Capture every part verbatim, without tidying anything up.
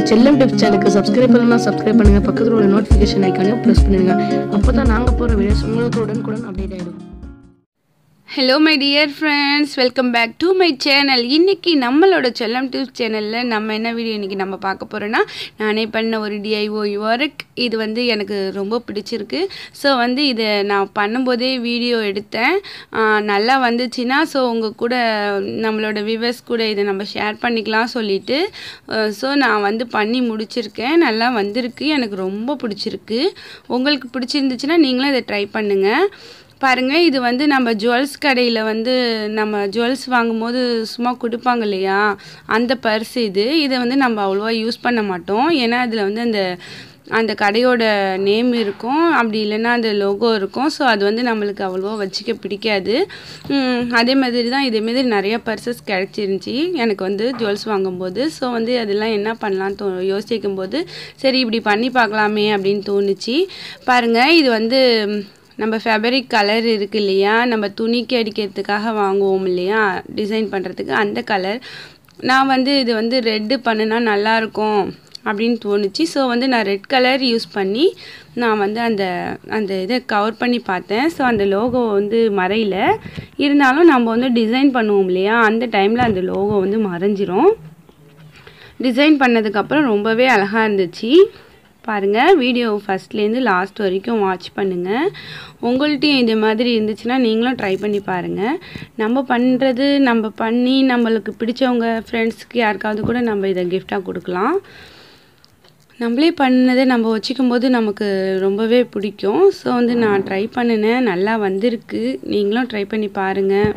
நம்ம செல்லம் டிப்ஸ் சேனலுக்கு சப்ஸ்கிரைப் பண்ணலாம், சப்ஸ்கிரைப் பண்ணுங்க. பக்கத்துல உள்ள நோட்டிஃபிகேஷன் ஐகானையும் பிரஸ் பண்ணுங்க. அப்பதான் நாங்க போற வீடியோஸ் உங்களுக்கு உடனுக்குடன் அப்டேட் ஆயிடும். Hello my dear friends, welcome back to my channel. இன்னைக்கு நம்மளோட செல்லம் டிப்ஸ் சேனல்ல நம்ம என்ன வீடியோ இன்னைக்கு நம்ம பார்க்க போறோம்னா, நானே பண்ண ஒரு D I Y work. இது வந்து எனக்கு ரொம்ப பிடிச்சிருக்கு. ஸோ வந்து இதை நான் பண்ணும்போதே வீடியோ எடுத்தேன். நல்லா வந்துச்சுன்னா ஸோ உங்கள் கூட நம்மளோட வியூவர்ஸ் கூட இதை நம்ம ஷேர் பண்ணிக்கலாம் சொல்லிட்டு ஸோ நான் வந்து பண்ணி முடிச்சிருக்கேன். நல்லா வந்திருக்கு, எனக்கு ரொம்ப பிடிச்சிருக்கு. உங்களுக்கு பிடிச்சிருந்துச்சுன்னா நீங்களும் இதை ட்ரை பண்ணுங்கள். பாருங்கள், இது வந்து நம்ம ஜுவல்ஸ் கடையில் வந்து நம்ம ஜுவல்ஸ் வாங்கும்போது சும்மா கொடுப்பாங்க இல்லையா, அந்த பர்ஸ் இது. இதை வந்து நம்ம அவ்வளோவா யூஸ் பண்ண மாட்டோம். ஏன்னா அதில் வந்து அந்த அந்த கடையோட நேம் இருக்கும், அப்படி இல்லைன்னா அந்த லோகோ இருக்கும். ஸோ அது வந்து நம்மளுக்கு அவ்வளோவா வச்சுக்க பிடிக்காது. அதே மாதிரி தான் இதேமாரி நிறையா பர்சஸ் கிடச்சிருந்துச்சி எனக்கு வந்து ஜுவல்ஸ் வாங்கும்போது. ஸோ வந்து அதெல்லாம் என்ன பண்ணலான்னு தோ யோசிக்கும் போது சரி இப்படி பண்ணி பார்க்கலாமே அப்படின்னு தோணுச்சு. பாருங்கள், இது வந்து நம்ம ஃபேப்ரிக் கலர் இருக்குது இல்லையா, நம்ம துணிக்கு அடிக்கிறதுக்காக வாங்குவோம் இல்லையா டிசைன் பண்ணுறதுக்கு, அந்த கலர். நான் வந்து இது வந்து ரெட்டு பண்ணினா நல்லாயிருக்கும் அப்படின்னு தோணுச்சு. ஸோ வந்து நான் ரெட் கலர் யூஸ் பண்ணி நான் வந்து அந்த அந்த இதை கவர் பண்ணி பார்த்தேன். ஸோ அந்த லோகோ வந்து மறையில இருந்தாலும் நம்ம வந்து டிசைன் பண்ணுவோம் இல்லையா, அந்த டைமில் அந்த லோகோ வந்து மறைஞ்சிரும். டிசைன் பண்ணதுக்கப்புறம் ரொம்பவே அழகாக இருந்துச்சு. பாருங்கள், வீடியோ ஃபஸ்ட்லேருந்து லாஸ்ட் வரைக்கும் வாட்ச் பண்ணுங்கள். உங்கள்கிட்டையும் இந்த மாதிரி இருந்துச்சுன்னா நீங்களும் ட்ரை பண்ணி பாருங்கள். நம்ம பண்ணுறது நம்ம பண்ணி நம்மளுக்கு பிடிச்சவங்க ஃப்ரெண்ட்ஸ்க்கு யாருக்காவது கூட நம்ம இதை கிஃப்டாக கொடுக்கலாம். நம்மளே பண்ணதை நம்ம வச்சுக்கும் போது நமக்கு ரொம்பவே பிடிக்கும். ஸோ வந்து நான் ட்ரை பண்ணினேன், நல்லா வந்திருக்கு. நீங்களும் ட்ரை பண்ணி பாருங்கள்.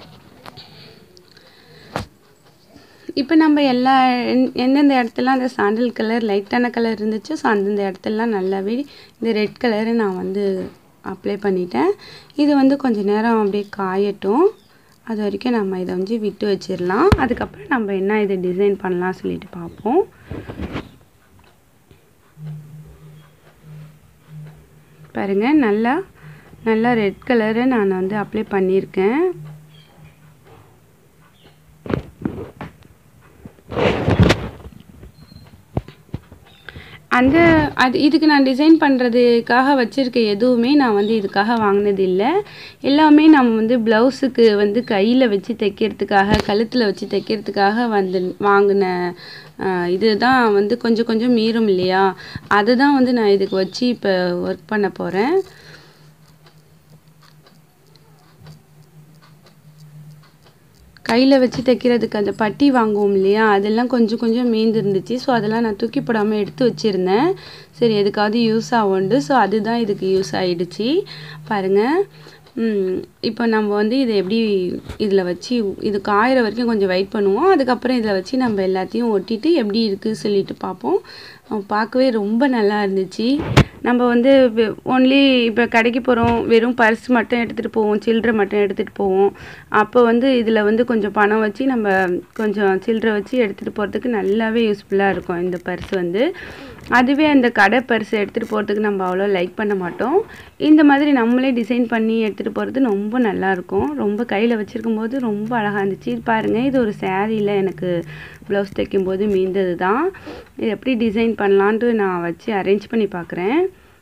இப்போ நம்ம எல்லா எந்தெந்த இடத்துலாம் அந்த சாண்டல் கலர் லைட்டான கலர் இருந்துச்சு, ஸோ அந்தந்த இடத்துலலாம் நல்லாவே இந்த ரெட் கலரை நான் வந்து அப்ளை பண்ணிட்டேன். இது வந்து கொஞ்சம் நேரம் அப்படியே காயட்டும். அது வரைக்கும் நம்ம இதை வந்து விட்டு வச்சிடலாம். அதுக்கப்புறம் நம்ம என்ன இதை டிசைன் பண்ணலாம் சொல்லிட்டு பார்ப்போம். பாருங்கள், நல்லா நல்லா ரெட் கலரை நான் வந்து அப்ளை பண்ணியிருக்கேன். அந்த அது இதுக்கு நான் டிசைன் பண்ணுறதுக்காக வச்சுருக்க எதுவுமே நான் வந்து இதுக்காக வாங்கினது இல்லை. எல்லாமே நம்ம வந்து ப்ளவுஸுக்கு வந்து கையில் வச்சு தைக்கிறதுக்காக, கழுத்தில் வச்சு தைக்கிறதுக்காக வந்து வாங்கின இது தான் வந்து கொஞ்சம் கொஞ்சம் மீறும் இல்லையா, அதை தான் வந்து நான் இதுக்கு வச்சு இப்போ ஒர்க் பண்ண போகிறேன். கையில் வச்சு தைக்கிறதுக்கு அந்த பட்டி வாங்குவோம் இல்லையா, அதெல்லாம் கொஞ்சம் கொஞ்சம் மீந்து இருந்துச்சு. ஸோ அதெல்லாம் நான் தூக்கி போடாமல் எடுத்து வச்சுருந்தேன். சரி எதுக்காவது யூஸ் ஆகுண்டு. ஸோ அதுதான் இதுக்கு யூஸ் ஆகிடுச்சு. பாருங்கள், இப்போ நம்ம வந்து இதை எப்படி இதில் வச்சு இது காயிற வரைக்கும் கொஞ்சம் வெயிட் பண்ணுவோம். அதுக்கப்புறம் இதில் வச்சு நம்ம எல்லாத்தையும் ஒட்டிட்டு எப்படி இருக்குது சொல்லிட்டு பார்ப்போம். பார்க்கவே ரொம்ப நல்லா இருந்துச்சு. நம்ம வந்து ஒன்லி இப்போ கடைக்கு போகிறோம், வெறும் பர்ஸ் மட்டும் எடுத்துகிட்டு போவோம், சில்லறை மட்டும் எடுத்துகிட்டு போவோம். அப்போ வந்து இதில் வந்து கொஞ்சம் பணம் வச்சு நம்ம கொஞ்சம் சில்லறை வச்சு எடுத்துகிட்டு போகிறதுக்கு நல்லாவே யூஸ்ஃபுல்லாக இருக்கும் இந்த பர்ஸ் வந்து. அதுவே அந்த கடை பர்ஸ் எடுத்துகிட்டு போகிறதுக்கு நம்ம அவ்வளோ லைக் பண்ண மாட்டோம். இந்த மாதிரி நம்மளே டிசைன் பண்ணி எடுத்துகிட்டு போகிறது ரொம்ப நல்லாயிருக்கும். ரொம்ப கையில் வச்சுருக்கும் போது ரொம்ப அழகாக இருந்துச்சு. பாருங்கள், இது ஒரு சாரியில் எனக்கு ப்ளவுஸ் தைக்கும்போது மீந்தது தான். இது எப்படி டிசைன் பண்ணலான்ட்டு நான் வச்சு அரேஞ்ச் பண்ணி பார்க்குறேன்.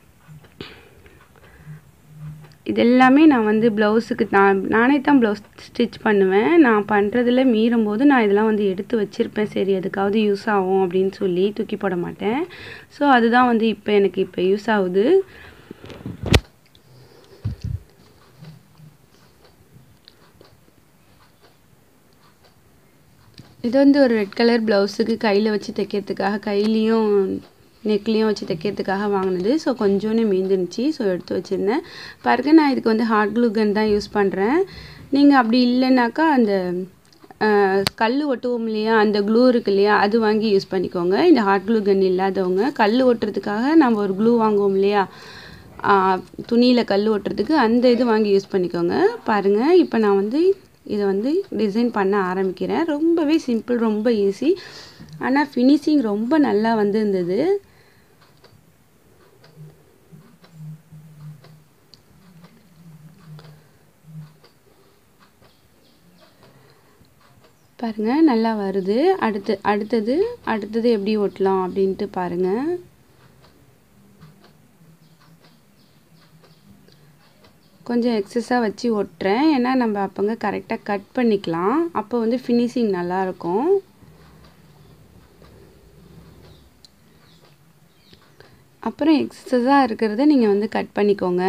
இது எல்லாமே நான் வந்து ப்ளவுஸுக்கு நான் நானே தான் ப்ளவுஸ் ஸ்டிச் பண்ணுவேன். நான் பண்ணுறதில் மீறும் போது நான் இதெல்லாம் வந்து எடுத்து வச்சுருப்பேன். சரி எதுக்காவது யூஸ் ஆகும் அப்படின்னு சொல்லி தூக்கி போட மாட்டேன். ஸோ அதுதான் வந்து இப்போ எனக்கு இப்போ யூஸ் ஆகுது. இது வந்து ஒரு ரெட் கலர் ப்ளவுஸுக்கு கையில் வச்சு தைக்கிறதுக்காக, கையிலையும் நெக்லேயும் வச்சு தைக்கிறதுக்காக வாங்கினது. ஸோ கொஞ்சோன்னு மீந்துருந்துச்சு. ஸோ எடுத்து வச்சுருந்தேன். பாருங்கள், நான் இதுக்கு வந்து ஹாட் க்ளூ கன் தான் யூஸ் பண்ணுறேன். நீங்கள் அப்படி இல்லைனாக்கா அந்த கல் ஒட்டுவோம் இல்லையா, அந்த க்ளூ இருக்கு இல்லையா, அது வாங்கி யூஸ் பண்ணிக்கோங்க. இந்த ஹாட் க்ளூ கன் இல்லாதவங்க கல் ஒட்டுறதுக்காக நம்ம ஒரு க்ளூ வாங்குவோம் இல்லையா, துணியில் கல் ஒட்டுறதுக்கு, அந்த இது வாங்கி யூஸ் பண்ணிக்கோங்க. பாருங்கள், இப்போ நான் வந்து இதை வந்து டிசைன் பண்ண ஆரம்பிக்கிறேன். ரொம்பவே சிம்பிள், ரொம்ப ஈஸி. ஆனால் ஃபினிஷிங் ரொம்ப நல்லா வந்து இருந்தது. பாருங்கள் நல்லா வருது. அடுத்து அடுத்தது அடுத்தது எப்படி ஒட்டலாம் அப்படின்ட்டு பாருங்கள். கொஞ்சம் எக்ஸஸாக வச்சு ஒட்டுறேன். ஏன்னா நம்ம அப்போங்க கரெக்டாக கட் பண்ணிக்கலாம். அப்போ வந்து ஃபினிஷிங் நல்லாயிருக்கும். அப்புறம் எக்ஸஸாக இருக்கிறத நீங்கள் வந்து கட் பண்ணிக்கோங்க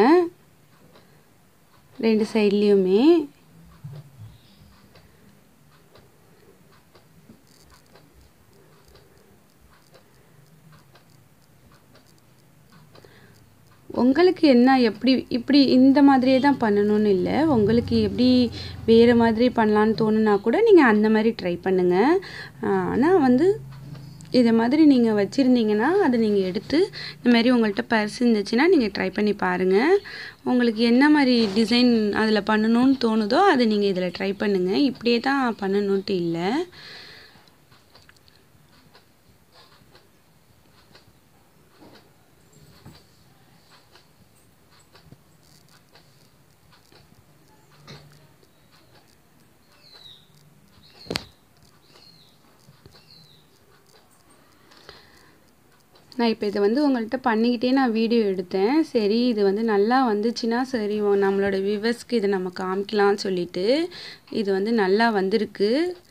ரெண்டு சைட்லேயுமே. உங்களுக்கு என்ன எப்படி இப்படி இந்த மாதிரியே தான் பண்ணணும்னு இல்லை. உங்களுக்கு எப்படி வேறு மாதிரி பண்ணலான்னு தோணுனா கூட நீங்கள் அந்த மாதிரி ட்ரை பண்ணுங்கள். ஆனால் வந்து இதை மாதிரி நீங்கள் வச்சுருந்தீங்கன்னா அதை நீங்கள் எடுத்து இந்த மாதிரி உங்கள்கிட்ட பர்ஸ் இருந்துச்சுன்னா நீங்கள் ட்ரை பண்ணி பாருங்கள். உங்களுக்கு என்ன மாதிரி டிசைன் அதில் பண்ணணும்னு தோணுதோ அதை நீங்கள் இதில் ட்ரை பண்ணுங்கள். இப்படியே தான் பண்ணணுன்ட்டு இல்லை. நான் இப்போ இதை வந்து உங்கள்கிட்ட பண்ணிக்கிட்டே நான் வீடியோ எடுத்தேன். சரி இது வந்து நல்லா வந்துச்சுன்னா சரி நம்மளோட வியூவர்ஸ்க்கு இதை நம்ம காமிக்கலாம்னு சொல்லிட்டு இது வந்து நல்லா வந்திருக்கு.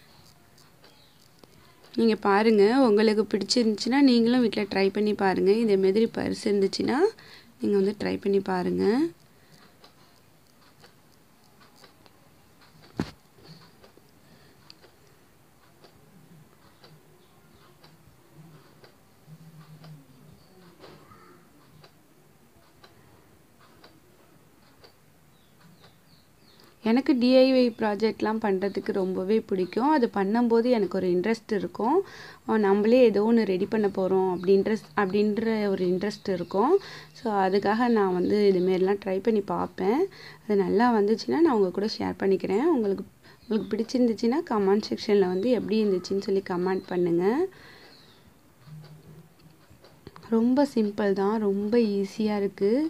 நீங்கள் பாருங்கள், உங்களுக்கு பிடிச்சிருந்துச்சின்னா நீங்களும் வீட்டில் ட்ரை பண்ணி பாருங்கள். இதே மாதிரி பர்ஸ் இருந்துச்சுன்னா நீங்கள் வந்து ட்ரை பண்ணி பாருங்கள். எனக்கு டிஐஒய் ப்ராஜெக்ட்லாம் பண்ணுறதுக்கு ரொம்பவே பிடிக்கும். அது பண்ணும்போது எனக்கு ஒரு இன்ட்ரெஸ்ட் இருக்கும். நம்மளே ஏதோ ஒன்று ரெடி பண்ண போகிறோம் அப்படின்ற அப்படின்ற ஒரு இன்ட்ரெஸ்ட் இருக்கும். ஸோ அதுக்காக நான் வந்து இதுமாரிலாம் ட்ரை பண்ணி பார்ப்பேன். அது நல்லா வந்துச்சுன்னா நான் உங்கள் கூட ஷேர் பண்ணிக்கிறேன். உங்களுக்கு உங்களுக்கு பிடிச்சிருந்துச்சின்னா கமெண்ட் செக்ஷனில் வந்து எப்படி இருந்துச்சுன்னு சொல்லி கமெண்ட் பண்ணுங்கள். ரொம்ப சிம்பிள் தான், ரொம்ப ஈஸியாக இருக்குது.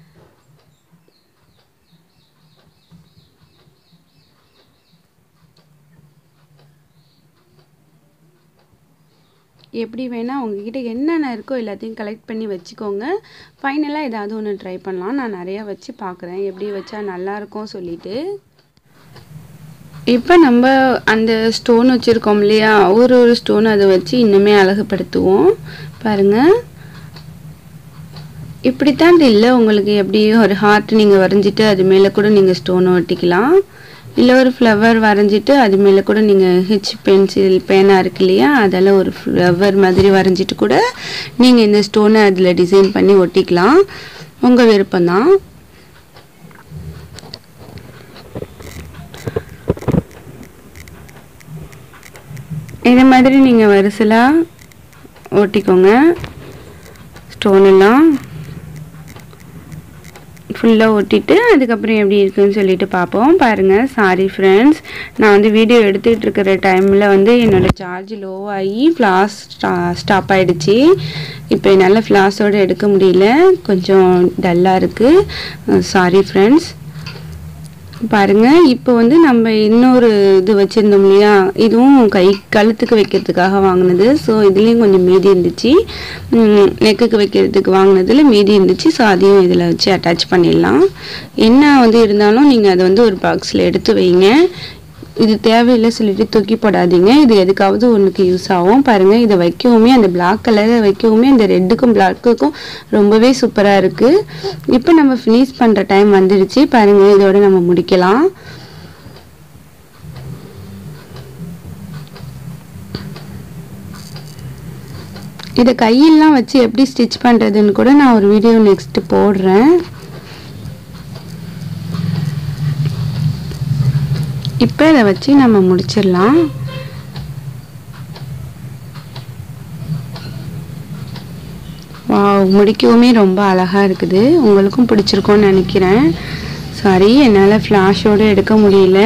எப்படி வேணால் உங்ககிட்ட என்னென்ன இருக்கோ எல்லாத்தையும் கலெக்ட் பண்ணி வச்சுக்கோங்க. ஃபைனலாக ஏதாவது ஒன்று ட்ரை பண்ணலாம். நான் நிறையா வச்சு பார்க்குறேன் எப்படி வச்சா நல்லாயிருக்கும் சொல்லிட்டு. இப்போ நம்ம அந்த ஸ்டோன் வச்சுருக்கோம் இல்லையா, ஒரு ஒரு ஸ்டோன் அதை வச்சு இன்னுமே அழகுபடுத்துவோம். பாருங்கள், இப்படித்தான் இல்லை உங்களுக்கு எப்படி ஒரு ஹார்ட் நீங்கள் வரைஞ்சிட்டு அது மேலே கூட நீங்கள் ஸ்டோனை ஒட்டிக்கலாம். இல்லை ஒரு ஃப்ளவர் வரைஞ்சிட்டு அது மேலே கூட நீங்கள் ஹெச் பென்சில் பேனா இருக்கு இல்லையா, அதெல்லாம் ஒரு ஃப்ளவர் மாதிரி வரைஞ்சிட்டு கூட நீங்கள் இந்த ஸ்டோனை அதில் டிசைன் பண்ணி ஒட்டிக்கலாம். உங்கள் விருப்பம்தான். இதே மாதிரி நீங்கள் வரிசலாக ஒட்டிக்கோங்க. ஸ்டோன் எல்லாம் ஃபுல்லாக ஒட்டிட்டு அதுக்கப்புறம் எப்படி இருக்குன்னு சொல்லிட்டு பார்ப்போம். பாருங்கள், சாரி ஃப்ரெண்ட்ஸ், நான் வந்து வீடியோ எடுத்துகிட்டு இருக்கிற டைமில் வந்து என்னோடய சார்ஜ் லோ ஆகி ஃப்ளாஷ் ஸ்டா ஸ்டாப் ஆகிடுச்சி. இப்போ என்னால் ஃப்ளாஷோடு எடுக்க முடியல, கொஞ்சம் டல்லாக இருக்குது. Sorry friends. பாருங்கள், இப்போ வந்து நம்ம இன்னொரு இது வச்சுருந்தோம் இல்லையா, இதுவும் கை கழுத்துக்கு வைக்கிறதுக்காக வாங்கினது. ஸோ இதுலேயும் கொஞ்சம் மீதி இருந்துச்சு. நெக்குக்கு வைக்கிறதுக்கு வாங்கினதில் மீதி இருந்துச்சு. ஸோ அதையும் இதில் வச்சு அட்டாச் பண்ணிடலாம். என்ன வந்து இருந்தாலும் நீங்கள் அதை வந்து ஒரு பாக்ஸில் எடுத்து வைங்க. இது தேவையில்லை சொல்லிட்டு தூக்கி போடாதீங்க. இது எதுக்காவது ஒன்றுக்கு யூஸ் ஆகும். பாருங்கள், இதை வைக்கவுமே அந்த பிளாக் கலரை வைக்கவுமே அந்த ரெட்டுக்கும் பிளாக்குக்கும் ரொம்பவே சூப்பராக இருக்குது. இப்போ நம்ம ஃபினிஷ் பண்ணுற டைம் வந்துடுச்சு. பாருங்கள், இதோட நம்ம முடிக்கலாம். இதை கையெல்லாம் வச்சு எப்படி ஸ்டிச் பண்ணுறதுன்னு கூட நான் ஒரு வீடியோ நெக்ஸ்ட்டு போடுறேன். இப்போ இதை வச்சு நம்ம முடிச்சிடலாம். வாவ், முடிக்கவுமே ரொம்ப அழகாக இருக்குது. உங்களுக்கும் பிடிச்சிருக்கோன்னு நினைக்கிறேன். சாரி, என்னால் ஃப்ளாஷோடு எடுக்க முடியல.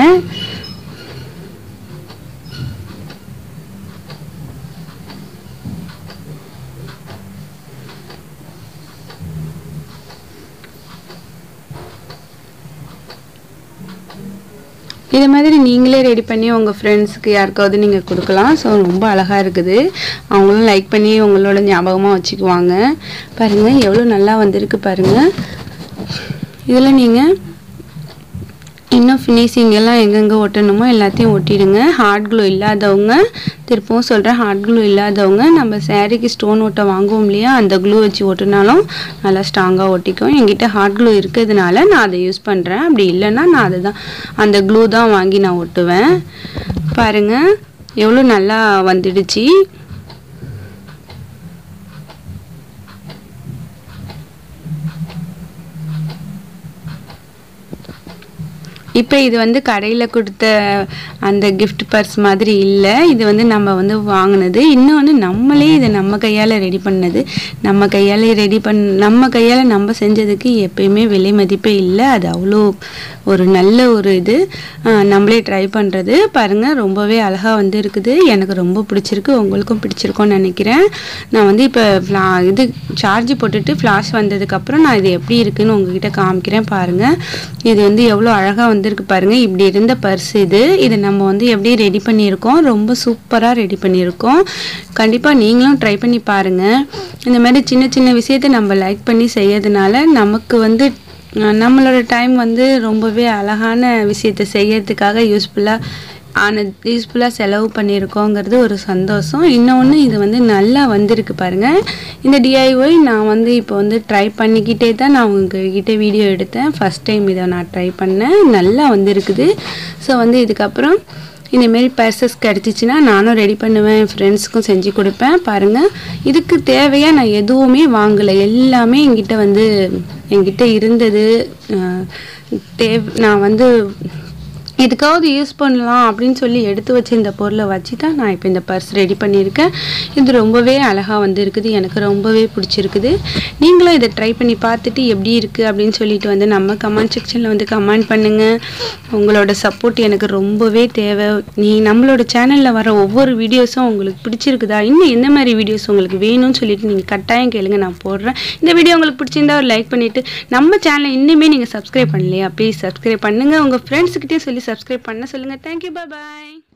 இது மாதிரி நீங்களே ரெடி பண்ணி உங்கள் ஃப்ரெண்ட்ஸுக்கு யாருக்காவது நீங்கள் கொடுக்கலாம். ஸோ ரொம்ப அழகாக இருக்குது. அவங்களும் லைக் பண்ணி உங்களோட ஞாபகமாக வச்சுக்குவாங்க. பாருங்கள் எவ்வளோ நல்லா வந்திருக்கு பாருங்கள். இதில் நீங்கள் இன்னும் ஃபினிஷிங் எல்லாம் எங்கெங்கே ஒட்டணுமோ எல்லாத்தையும் ஒட்டிடுங்க. ஹார்ட் க்ளூ இல்லாதவங்க, திருப்பவும் சொல்கிறேன், ஹார்ட் க்ளூ இல்லாதவங்க நம்ம சாரீக்கு ஸ்டோன் ஒட்ட வாங்குவோம் இல்லையா, அந்த க்ளூ வச்சு ஒட்டினாலும் நல்லா ஸ்ட்ராங்காக ஒட்டிக்கும். என்கிட்ட ஹார்ட் க்ளூ இருக்கிறதுனால நான் அதை யூஸ் பண்ணுறேன். அப்படி இல்லைன்னா நான் அதை தான் அந்த க்ளூ தான் வாங்கி நான் ஒட்டுவேன். பாருங்கள் எவ்வளோ நல்லா வந்துடுச்சு. இப்போ இது வந்து கடையில் கொடுத்த அந்த கிஃப்ட் பர்ஸ் மாதிரி இல்லை. இது வந்து நம்ம வந்து வாங்கினது. இன்னும் வந்து நம்மளே இதை நம்ம கையால் ரெடி பண்ணது. நம்ம கையால் ரெடி பண் நம்ம கையால் நம்ம செஞ்சதுக்கு எப்பயுமே விலை மதிப்பே இல்லை. அது அவ்வளோ ஒரு நல்ல ஒரு இது. நம்மளே ட்ரை பண்ணுறது பாருங்கள் ரொம்பவே அழகாக வந்து இருக்குது. எனக்கு ரொம்ப பிடிச்சிருக்கு. உங்களுக்கும் பிடிச்சிருக்கோன்னு நினைக்கிறேன். நான் வந்து இப்போ ஃப்ளா இது சார்ஜ் போட்டுட்டு ஃப்ளாஷ் வந்ததுக்கப்புறம் நான் இது எப்படி இருக்குதுன்னு உங்ககிட்ட காமிக்கிறேன். பாருங்கள் இது வந்து எவ்வளோ அழகாக வந்துருக்கு பாருங்கள். இப்படி இருந்த பர்ஸ் இது. இதை நம்ம வந்து எப்படி ரெடி பண்ணியிருக்கோம், ரொம்ப சூப்பராக ரெடி பண்ணியிருக்கோம். கண்டிப்பாக நீங்களும் ட்ரை பண்ணி பாருங்கள். இந்த மாதிரி சின்ன சின்ன விஷயத்தை நம்ம லைக் பண்ணி செய்யறதுனால நமக்கு வந்து நம்மளோட டைம் வந்து ரொம்பவே அழகான விஷயத்தை செய்யறதுக்காக யூஸ்ஃபுல்லாக ஆன யூஸ்ஃபுல்லாக செலவு பண்ணியிருக்கோங்கிறது ஒரு சந்தோஷம். இன்னொன்று இது வந்து நல்லா வந்திருக்கு பாருங்கள். இந்த டிஐஒய் நான் வந்து இப்போ வந்து ட்ரை பண்ணிக்கிட்டே தான் நான் உங்ககிட்ட வீடியோ எடுத்தேன். ஃபஸ்ட் டைம் இதை நான் ட்ரை பண்ணேன். நல்லா வந்திருக்குது. ஸோ வந்து இதுக்கப்புறம் இந்தமாரி பர்சஸ் கிடச்சிச்சின்னா நானும் ரெடி பண்ணுவேன், என் ஃப்ரெண்ட்ஸுக்கும் செஞ்சு கொடுப்பேன். பாருங்கள் இதுக்கு தேவையாக நான் எதுவுமே வாங்கலை. எல்லாமே என்கிட்ட வந்து என்கிட்ட இருந்தது. தேவ் நான் வந்து இதுக்காவது யூஸ் பண்ணலாம் அப்படின்னு சொல்லி எடுத்து வச்சு இந்த பொருளை வச்சு தான் நான் இப்போ இந்த பர்ஸ் ரெடி பண்ணியிருக்கேன். இது ரொம்பவே அழகாக வந்து இருக்குது. எனக்கு ரொம்பவே பிடிச்சிருக்குது. நீங்களும் இதை ட்ரை பண்ணி பார்த்துட்டு எப்படி இருக்குது அப்படின்னு சொல்லிட்டு வந்து நம்ம கமெண்ட் செக்ஷனில் வந்து கமெண்ட் பண்ணுங்கள். உங்களோட சப்போர்ட் எனக்கு ரொம்பவே தேவை. நீ நம்மளோட சேனலில் வர ஒவ்வொரு வீடியோஸும் உங்களுக்கு பிடிச்சிருக்குதா, இன்னும் எந்த மாதிரி வீடியோஸ் உங்களுக்கு வேணும்னு சொல்லிட்டு நீங்கள் கட்டாயம் கேளுங்க, நான் போடுறேன். இந்த வீடியோ உங்களுக்கு பிடிச்சிருந்தா ஒரு லைக் பண்ணிவிட்டு நம்ம சேனலை இன்னுமே நீங்கள் சப்ஸ்கிரைப் பண்ணலையா ப்ளீஸ் சப்ஸ்கிரைப் பண்ணுங்கள். உங்கள் ஃப்ரெண்ட்ஸுக்கிட்டே சொல்லி சப்ஸ்கிரைப் பண்ண சொல்லுங்கள். தேங்க்யூ, பாய் பாய்.